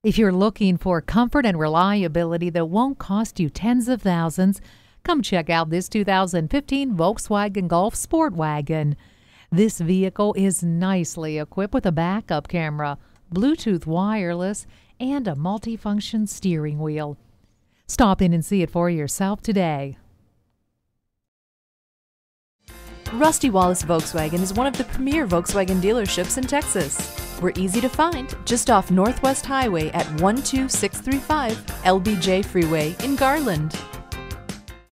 If you're looking for comfort and reliability that won't cost you tens of thousands, come check out this 2015 Volkswagen Golf SportWagen. This vehicle is nicely equipped with a backup camera, Bluetooth wireless, and a multifunction steering wheel. Stop in and see it for yourself today. Rusty Wallis Volkswagen is one of the premier Volkswagen dealerships in Texas. We're easy to find just off Northwest Highway at 12635 LBJ Freeway in Garland.